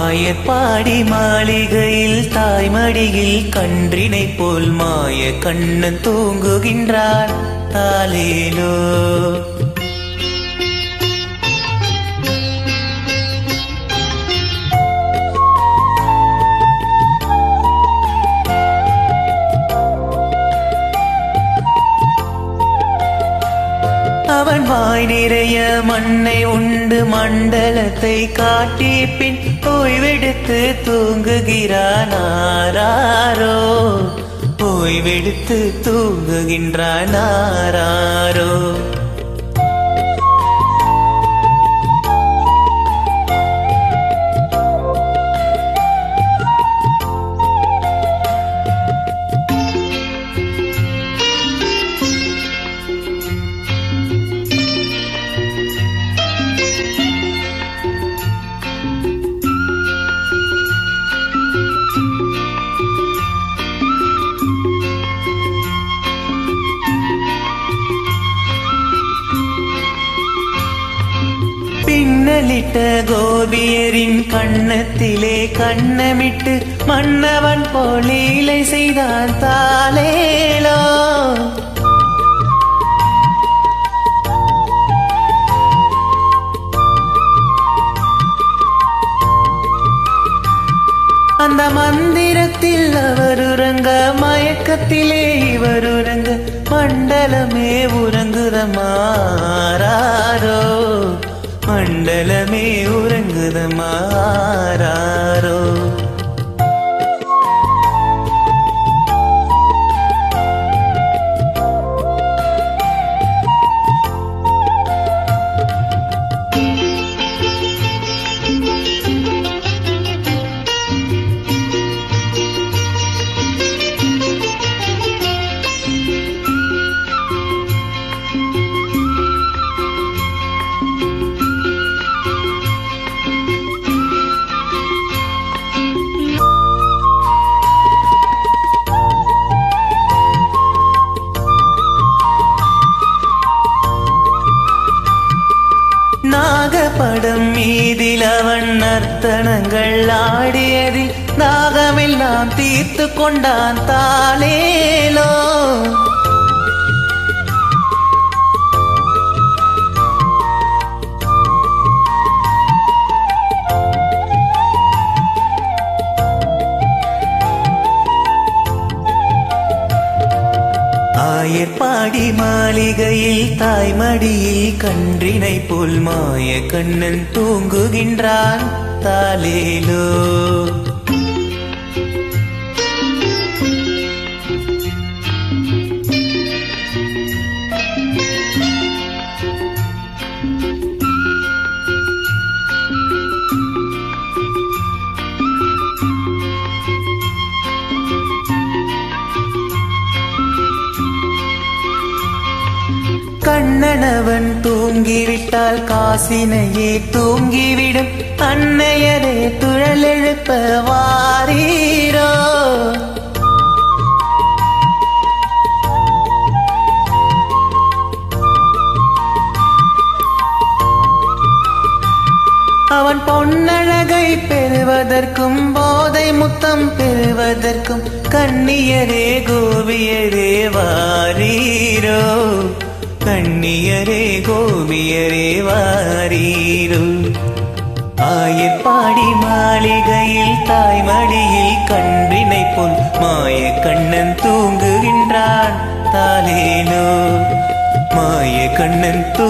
ஆயர்பாடி மாளிகையில் தாய்மடியில் கன்றினை போல் மாய கண்ணன் தூங்குகின்றான் தாலேலோ. அவன் வாய் நிறைய மண்ணை உண்டு மண்டலத்தை காட்டி பின் ஓய்வெடுத்து தூங்குகிறான் ஆராரோ. ஓய்வெடுத்து தூங்குகின்றான் ஆராரோ. பின்னலிட்ட கோபியரின் கண்ணத்திலே கண்ணமிட்டு மன்னவன் போலீலை செய்தான் தாலேலோ. அந்த மந்திரத்தில் அவர் உறங்க மயக்கத்திலே இவர் உறங்க மண்டலமே உறங்குதமாறாரோ. மண்டலமே உறங்குதமாறாரோ. நாகப்படம் மீதில் அவன் நர்த்தனங்கள் ஆடியதில் நாகமெல்லாம் தீர்த்து கொண்டான் தாலேலோ. ஆயர்பாடி மாளிகையில் தாய்மடியில் கன்றினை போல் மாய கண்ணன் தூங்குகின்றான் தாலேலோ. கண்ணனவன் தூங்கிவிட்டால் காசினையே தூங்கிவிடும் அன்னையரே துழலெழுப்ப வாரீரோ. அவன் பொன்னழகை பெறுவதற்கும் போதை முத்தம் பெறுவதற்கும் கண்ணியரே கோபியரே வாரீரோ. கண்ணியரே கோபியரே வாரீரோ. ஆயர்பாடி மாளிகையில் தாய்மடியில் கன்றினை போல் மாய கண்ணன் தூங்குகின்றான் தாலேலோ. மாய கண்ணன்